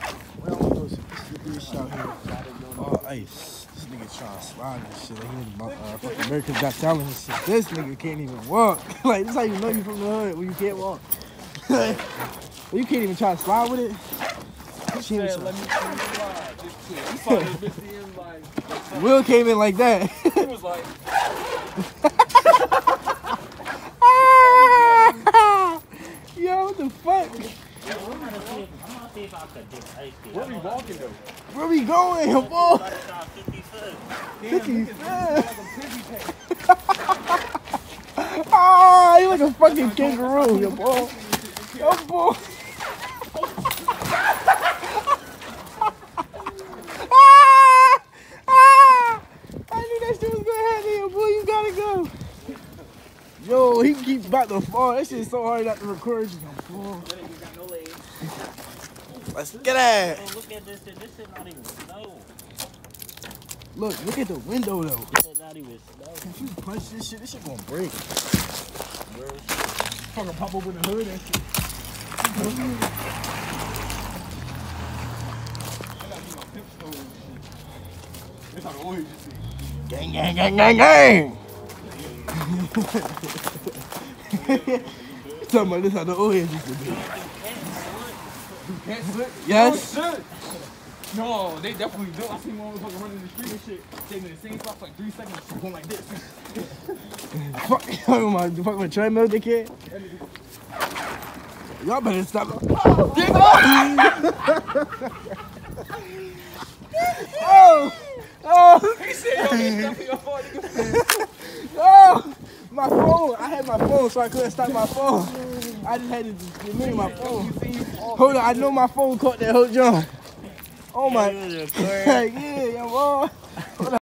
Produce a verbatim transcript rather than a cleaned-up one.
Well, I'm gonna slippery shot here. Oh, ice. This nigga trying to slide and shit. Like he in my uh, fucking America's Got Talent and shit. This nigga can't even walk. Like, this how you know you from the hood when you can't walk. Well, you can't even try to slide with it. He said, let me slide. Just chill. He saw this bitch in like... Will came in like that. He was like... Yo, what the fuck? Where we walking though? Where we going, yo, boy? fifty Ah, you like a fucking kangaroo, yo, boy. Yo, boy. Ah, ah, I knew that shit was gonna happen, yo, boy. You gotta go. Yo, he keeps about to fall. That shit's so hard not to record. Yo, boy. Let's get it. Oh, look at this shit. This shit not even snow. Look, look at the window though. This shit not even snow. If you punch this shit, this shit gonna break. Fucking pop open the hood and shit. Gang, gang, gang, gang, gang. Talking about this how the old heads used to be. Can't slip? Yes. Oh, shit. No, they definitely do. I seen one motherfucker running in the street and shit. Staying in the same spot for like three seconds, going like this. Fuck, oh my, fuck my treadmill, dickhead. Y'all better stop. Oh, oh. He said, yo, this definitely your fault, nigga. Oh, my phone. I had my phone, so I couldn't stop my phone. I just had to give me my phone. Hold on, I know my phone caught that whole jump. Oh my. Yeah, Yeah, yo, boy.